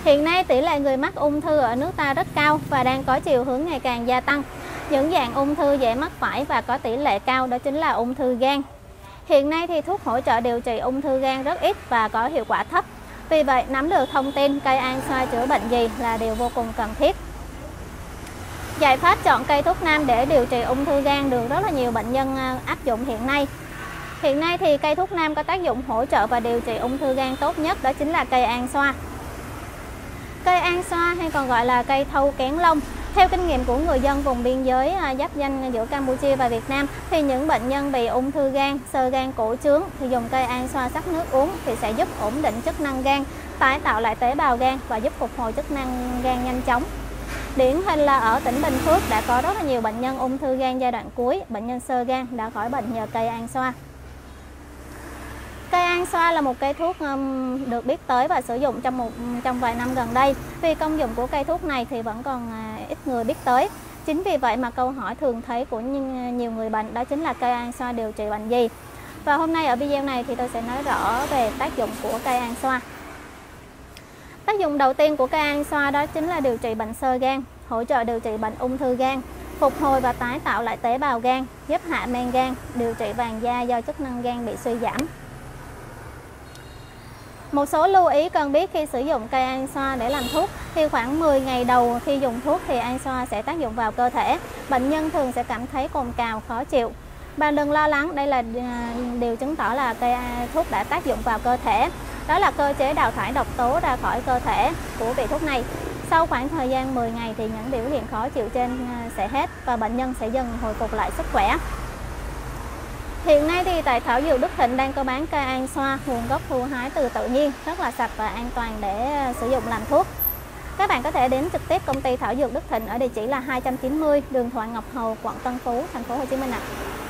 Hiện nay tỷ lệ người mắc ung thư ở nước ta rất cao và đang có chiều hướng ngày càng gia tăng. Những dạng ung thư dễ mắc phải và có tỷ lệ cao đó chính là ung thư gan. Hiện nay thì thuốc hỗ trợ điều trị ung thư gan rất ít và có hiệu quả thấp. Vì vậy, nắm được thông tin cây an xoa chữa bệnh gì là điều vô cùng cần thiết. Giải pháp chọn cây thuốc nam để điều trị ung thư gan được rất là nhiều bệnh nhân áp dụng hiện nay. Hiện nay thì cây thuốc nam có tác dụng hỗ trợ và điều trị ung thư gan tốt nhất đó chính là cây an xoa. Cây an xoa hay còn gọi là cây thâu kén lông. Theo kinh nghiệm của người dân vùng biên giới giáp ranh giữa Campuchia và Việt Nam thì những bệnh nhân bị ung thư gan, xơ gan cổ trướng thì dùng cây an xoa sắc nước uống thì sẽ giúp ổn định chức năng gan, tái tạo lại tế bào gan và giúp phục hồi chức năng gan nhanh chóng. Điển hình là ở tỉnh Bình Phước đã có rất là nhiều bệnh nhân ung thư gan giai đoạn cuối, bệnh nhân xơ gan đã khỏi bệnh nhờ cây an xoa. Cây an xoa là một cây thuốc được biết tới và sử dụng trong vài năm gần đây. Vì công dụng của cây thuốc này thì vẫn còn ít người biết tới. Chính vì vậy mà câu hỏi thường thấy của nhiều người bệnh đó chính là cây an xoa điều trị bệnh gì. Và hôm nay ở video này thì tôi sẽ nói rõ về tác dụng của cây an xoa. Tác dụng đầu tiên của cây an xoa đó chính là điều trị bệnh xơ gan, hỗ trợ điều trị bệnh ung thư gan, phục hồi và tái tạo lại tế bào gan, giúp hạ men gan, điều trị vàng da do chức năng gan bị suy giảm. Một số lưu ý cần biết khi sử dụng cây an xoa để làm thuốc thì khoảng 10 ngày đầu khi dùng thuốc thì an xoa sẽ tác dụng vào cơ thể. Bệnh nhân thường sẽ cảm thấy cồn cào, khó chịu. Bạn đừng lo lắng, đây là điều chứng tỏ là cây thuốc đã tác dụng vào cơ thể. Đó là cơ chế đào thải độc tố ra khỏi cơ thể của vị thuốc này. Sau khoảng thời gian 10 ngày thì những biểu hiện khó chịu trên sẽ hết và bệnh nhân sẽ dần hồi phục lại sức khỏe. Hiện nay thì tại Thảo Dược Đức Thịnh đang có bán cây an xoa nguồn gốc thu hái từ tự nhiên, rất là sạch và an toàn để sử dụng làm thuốc. Các bạn có thể đến trực tiếp công ty Thảo Dược Đức Thịnh ở địa chỉ là 290 đường Thoại Ngọc Hầu, quận Tân Phú, thành phố Hồ Chí Minh ạ.